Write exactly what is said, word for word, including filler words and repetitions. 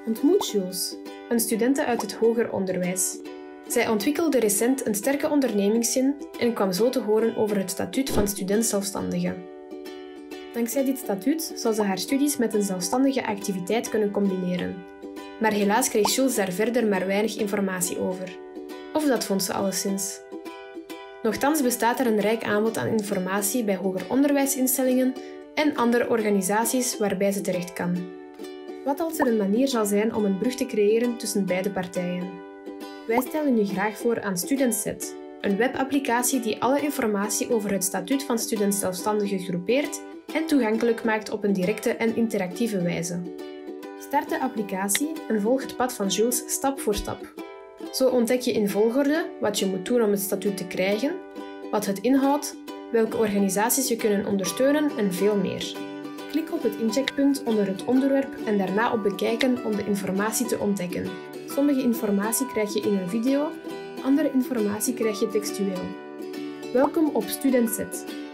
Ontmoet Jules, een studente uit het hoger onderwijs. Zij ontwikkelde recent een sterke ondernemingszin en kwam zo te horen over het statuut van student-zelfstandige. Dankzij dit statuut zal ze haar studies met een zelfstandige activiteit kunnen combineren. Maar helaas kreeg Jules daar verder maar weinig informatie over. Of dat vond ze alleszins. Nochtans bestaat er een rijk aanbod aan informatie bij hoger onderwijsinstellingen en andere organisaties waarbij ze terecht kan. Wat als er een manier zal zijn om een brug te creëren tussen beide partijen? Wij stellen u graag voor aan StudentZet, een webapplicatie die alle informatie over het statuut van student-zelfstandigen groepeert en toegankelijk maakt op een directe en interactieve wijze. Start de applicatie en volg het pad van Jules stap voor stap. Zo ontdek je in volgorde wat je moet doen om het statuut te krijgen, wat het inhoudt, welke organisaties je kunnen ondersteunen en veel meer. Klik op het incheckpunt onder het onderwerp en daarna op bekijken om de informatie te ontdekken. Sommige informatie krijg je in een video, andere informatie krijg je textueel. Welkom op StudentZet.